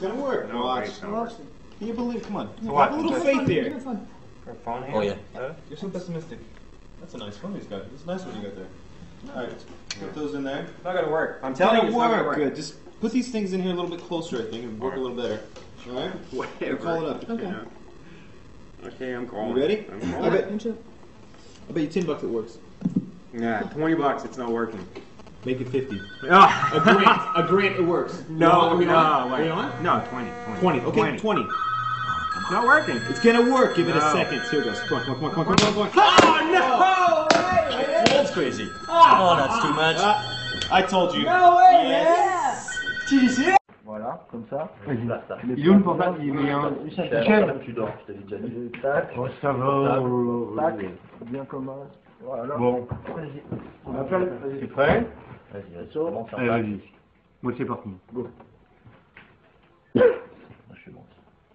gonna work. No, Watch. it's gonna work. Can you believe? Come on. So Have a little faith there. Phone Oh yeah. You're so pessimistic. That's a nice phone he's got. It's a nice one you got there. Alright, put those in there. It's not gonna work. I'm telling you, it's not gonna work. Good. Just put these things in here a little bit closer, I think, and work a little better. Alright? Whatever. Call it up. Okay. Okay, I'm calling. You ready? I'm I calling. bet you $10 it works. Nah, $20, it's not working. Make it 50. Ah. A grant, it works. No, Are we no, on? wait. Are we on? No, 20. 20. Okay, 20. It's not working. It's gonna work. Give it a No. second. Here it goes. Come on, come on, come on, come on, come on, come on. Oh, no way! That's crazy. Oh, that's too much. I told you. No way, Yes. man! Voilà, comme ça. Il est où le portable? Il est en... Michel, tu dors, je t'avais déjà dit. Tac. Oh, ça va. Tac. Bien commence. Voilà. Bon. Vas-y. Tu es prêt? Vas-y, commence. Allez, vas-y. Moi, c'est parti. Go. Je suis bon.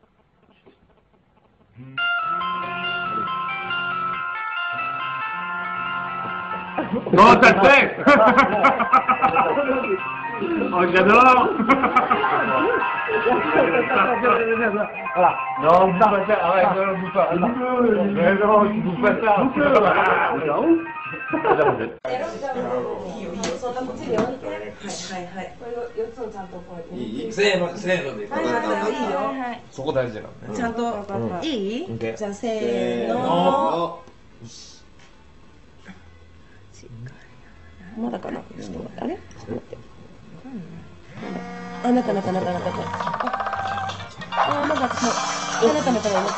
Oh, ça le fait! Oh, j'adore! Voilà. Non, on bouge pas ça. Arrête, non, on bouge pas. Mais non, tu bouges pas ça. せーので。そこ大事だからね。 ちゃんといい？じゃあせーの。まだかな。ちょっと待って。あれ？ちょっと待って。あ、なかなか。あ、まだそう。なかなか待って。